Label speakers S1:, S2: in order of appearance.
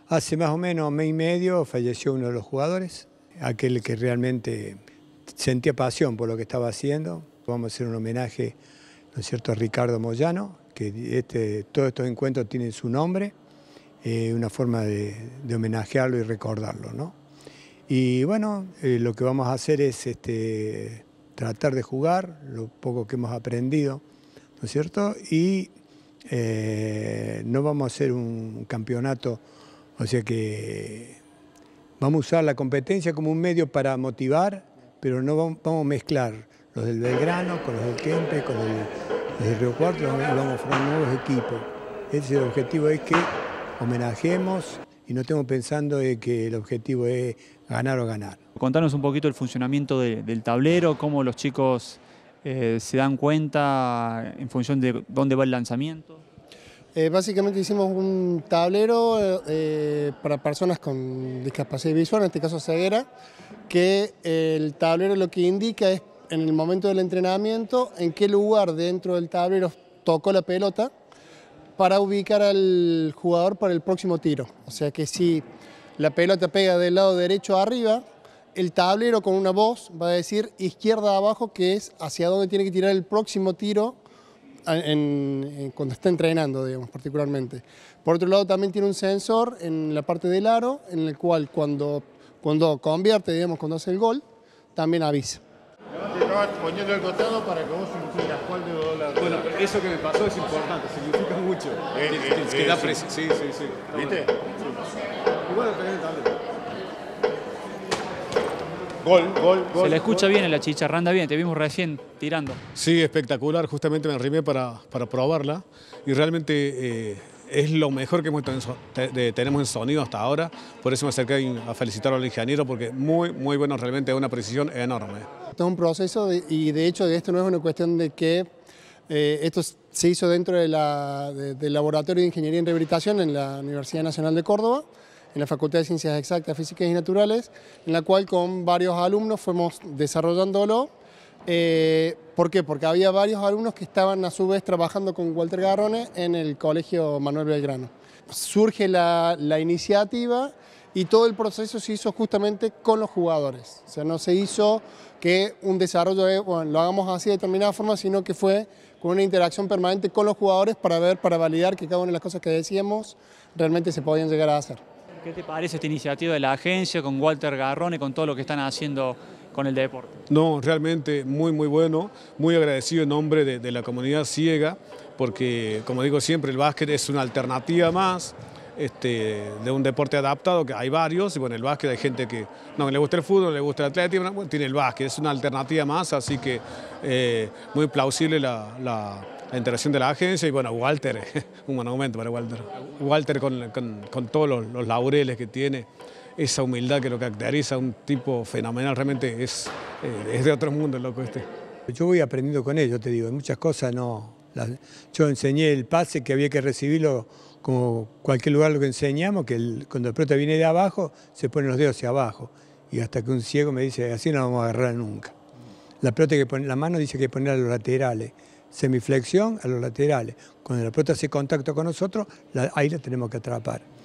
S1: Hace más o menos mes y medio falleció uno de los jugadores, aquel que realmente sentía pasión por lo que estaba haciendo. Vamos a hacer un homenaje, ¿no es cierto?, a Ricardo Moyano, que todos estos encuentros tienen su nombre, una forma de homenajearlo y recordarlo, ¿no? Y bueno, lo que vamos a hacer es tratar de jugar lo poco que hemos aprendido, ¿no es cierto? Y no vamos a hacer un campeonato, o sea que vamos a usar la competencia como un medio para motivar, pero no vamos a mezclar los del Belgrano con los del Kempe, con los del Río Cuarto, y vamos a formar nuevos equipos. Ese es el objetivo, es que homenajemos y no estemos pensando de que el objetivo es ganar o ganar.
S2: Contanos un poquito el funcionamiento del tablero, cómo los chicos se dan cuenta en función de dónde va el lanzamiento.
S3: Básicamente hicimos un tablero para personas con discapacidad visual, en este caso ceguera, que el tablero lo que indica es en el momento del entrenamiento en qué lugar dentro del tablero tocó la pelota para ubicar al jugador para el próximo tiro. O sea que si la pelota pega del lado derecho arriba, el tablero con una voz va a decir izquierda abajo, que es hacia dónde tiene que tirar el próximo tiro cuando está entrenando, digamos, particularmente. Por otro lado, también tiene un sensor en la parte del aro, en el cual cuando convierte, digamos, cuando hace el gol, también avisa.
S4: Te estabas poniendo el costado para que vos entiendas cuál de los lados.
S5: Bueno, eso que me pasó es importante, significa mucho. Sí.
S4: ¿Viste?
S5: Y bueno, tenés el tablero.
S4: Gol.
S2: Se le escucha bien en la chicharra, anda bien, te vimos recién tirando.
S5: Sí, espectacular, justamente me arrimé para probarla y realmente es lo mejor que tenemos en sonido hasta ahora, por eso me acerqué a felicitar al ingeniero porque muy bueno, realmente una precisión enorme.
S3: Esto es un proceso y de hecho esto no es una cuestión de que esto se hizo dentro del Laboratorio de Ingeniería en Rehabilitación en la Universidad Nacional de Córdoba, en la Facultad de Ciencias Exactas, Físicas y Naturales, en la cual con varios alumnos fuimos desarrollándolo. ¿Por qué? Porque había varios alumnos que estaban a su vez trabajando con Walter Garrone en el Colegio Manuel Belgrano. Surge la iniciativa y todo el proceso se hizo justamente con los jugadores. O sea, no se hizo que un desarrollo lo hagamos así de determinada forma, sino que fue con una interacción permanente con los jugadores para validar que cada una de las cosas que decíamos realmente se podían llegar a hacer.
S2: ¿Qué te parece esta iniciativa de la agencia, con Walter Garrone, con todo lo que están haciendo con el deporte?
S5: No, realmente muy bueno, muy agradecido en nombre de la comunidad ciega, porque como digo siempre, el básquet es una alternativa más de un deporte adaptado, que hay varios, y bueno, el básquet hay gente que no le gusta el fútbol, le gusta el atletismo, bueno, tiene el básquet, es una alternativa más, así que muy plausible la interacción de la agencia y bueno, Walter, un monumento para Walter. Walter con todos los laureles que tiene, esa humildad que lo caracteriza, un tipo fenomenal, realmente es de otro mundo el loco este.
S1: Yo voy aprendiendo con él, yo te digo, en muchas cosas no. Yo enseñé el pase que había que recibirlo como cualquier lugar lo que enseñamos, que cuando el pelota viene de abajo, se ponen los dedos hacia abajo. Y hasta que un ciego me dice, así no la vamos a agarrar nunca. La pelota que pone, la mano dice que hay que poner a los laterales. Semiflexión a los laterales. Cuando la pelota hace contacto con nosotros, ahí la tenemos que atrapar.